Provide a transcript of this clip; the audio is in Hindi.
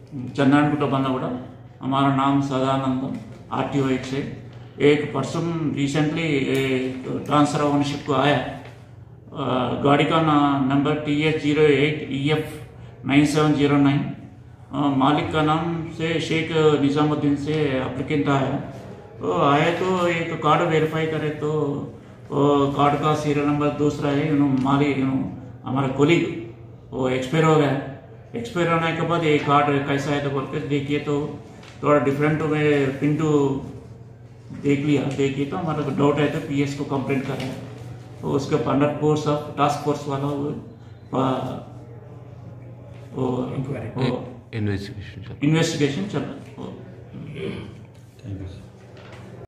चंद्रानगुट्टा बंदगुड़ा। हमारा नाम सदानंदम, RTO एक्साइड। एक पर्सन रिसेंटली ट्रांसफर ओनरशिप को आया, गाड़ी का नंबर TH08EF9709। मालिक का नाम से शेख निजामुद्दीन से एप्लीकेंट आया। तो आए तो एक कार्ड वेरीफाई करे तो कार्ड का सीरियल नंबर दूसरा है। मालिक हमारा कोलीग वो एक्सपायर हो गया। एक्सपायर होने के बाद ये कार्ड कैसा है तो बोल के देखिए तो थोड़ा डिफरेंट में पिंटू देख लिया। देखिए तो हमारा डाउट है तो PS को कंप्लेंट कर रहे हैं। तो उसके under course of task force वाला वो इन्वेस्टिगेशन चल रहा है। Thank you.